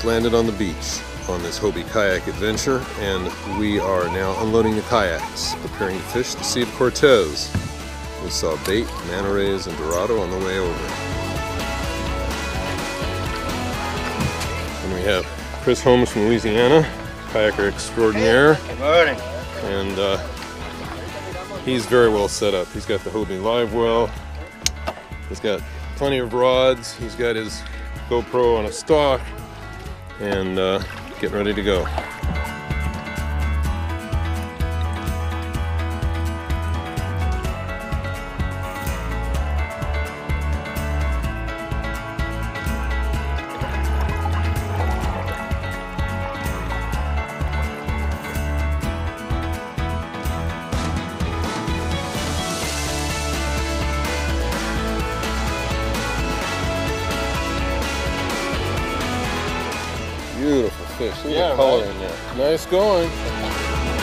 just landed on the beach on this Hobie kayak adventure, and we are now unloading the kayaks, preparing to fish the Sea of Cortez. We saw bait, manta rays, and dorado on the way over. And we have Chris Holmes from Louisiana, kayaker extraordinaire. Good morning. And he's very well set up. He's got the Hobie live well. He's got plenty of rods. He's got his GoPro on a stalk, and getting ready to go. Beautiful fish. Look at the color in there. Nice going.